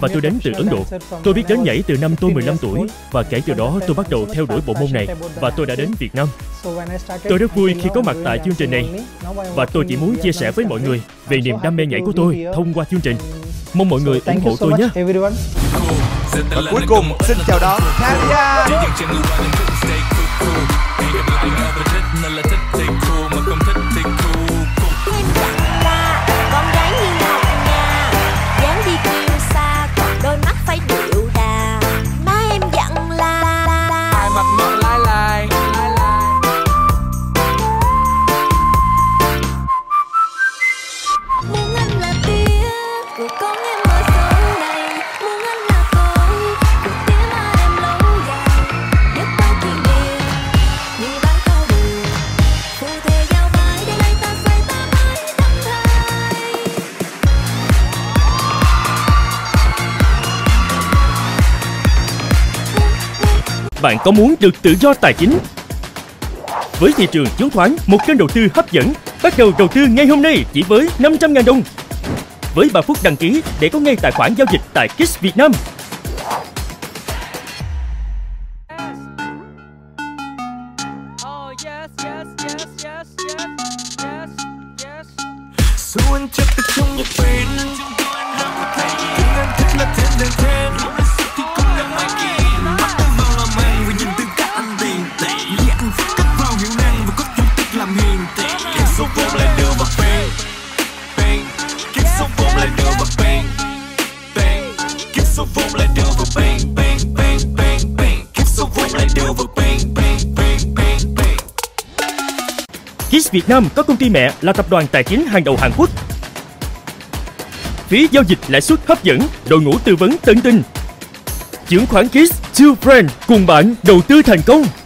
và tôi đến từ Ấn Độ. Tôi biết đến nhảy từ năm tôi 15 tuổi và kể từ đó tôi bắt đầu theo đuổi bộ môn này và tôi đã đến Việt Nam. Tôi rất vui khi có mặt tại chương trình này và tôi chỉ muốn chia sẻ với mọi người về niềm đam mê nhảy của tôi thông qua chương trình. Mong mọi người ủng hộ tôi nhé. Và cuối cùng xin chào đón Thalia. Bạn có muốn được tự do tài chính? Với thị trường chứng khoán, một kênh đầu tư hấp dẫn. Bắt đầu đầu tư ngay hôm nay chỉ với 500.000 đồng. Với 3 phút đăng ký để có ngay tài khoản giao dịch tại KISS Việt Nam. KISS Việt Nam có công ty mẹ là tập đoàn tài chính hàng đầu Hàn Quốc. Phí giao dịch lãi suất hấp dẫn, đội ngũ tư vấn tận tình. Chứng khoán KISS, Two Friends cùng bạn đầu tư thành công.